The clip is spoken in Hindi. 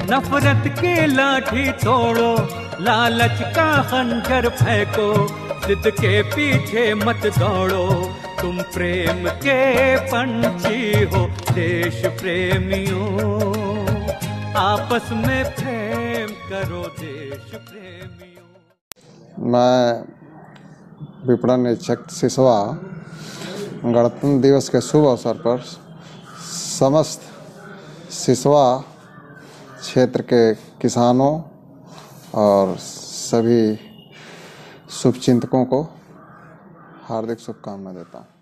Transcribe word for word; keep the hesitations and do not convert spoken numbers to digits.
नफरत की लाठी तोड़ो, लालच का खंजर फेंको, जिद के पीछे मत दौड़ो, तुम प्रेम के पंछी हो देश प्रेमियों, आपस में प्रेम करो देश प्रेमियों। मैं विपणन निरीक्षक सिसवा गणतंत्र दिवस के शुभ अवसर पर समस्त सिसवा क्षेत्र के किसानों और सभी शुभचिंतकों को हार्दिक शुभकामनाएं देता हूँ।